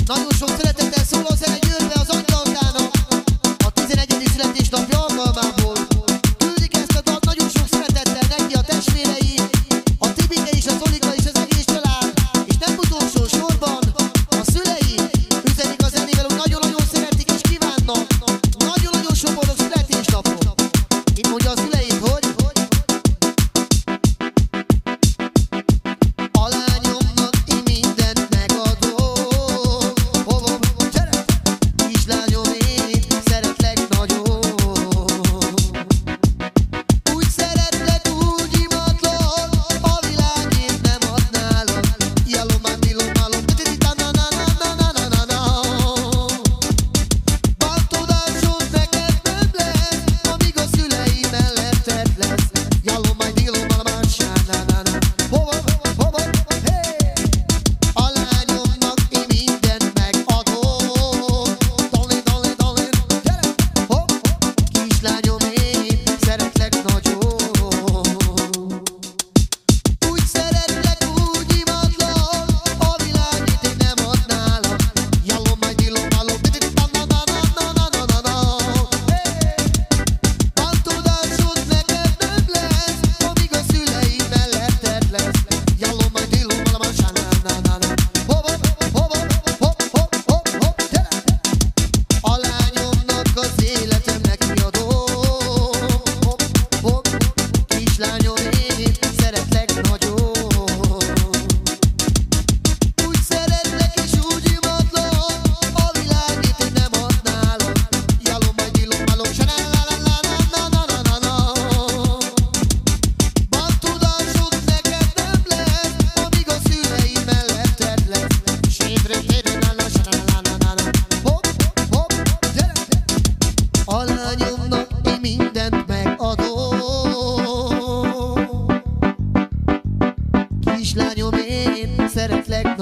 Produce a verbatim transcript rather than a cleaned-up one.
Nagyon sok szeretettel szóló zene Győrbe az Angyalkának a tizenegyedik születésnapja alkalmából. Küldik ezt a dalt nagyon sok szeretettel neki a testvérei, a Tibike és a Zolika és az egész család, és nem utolsó sorban a szülei üzenik a zenével, hogy nagyon-nagyon szeretik és kívánnak nagyon-nagyon sok boldog születésnapot. Itt mondja a szüleit, hogy lányom, én szeretlek